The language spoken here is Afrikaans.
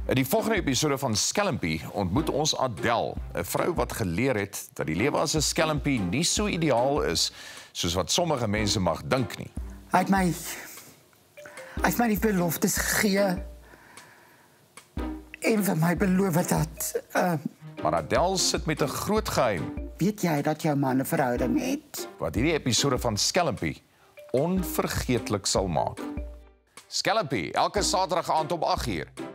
In die volgende episode van Skelmpie ontmoet ons Adele, 'n vrou wat geleer het dat die lewe as 'n skelmpie nie so ideaal is soos wat sommige mense mag dink nie. Hy het my die beloftes gegee en vir my beloof dat... Maar Adele sit met 'n groot geheim. Weet jy dat jou man 'n verhouding het? Wat hierdie episode van Skelmpie onvergeetlik sal maak. Skelmpie, elke Saterdag aand om 8uur.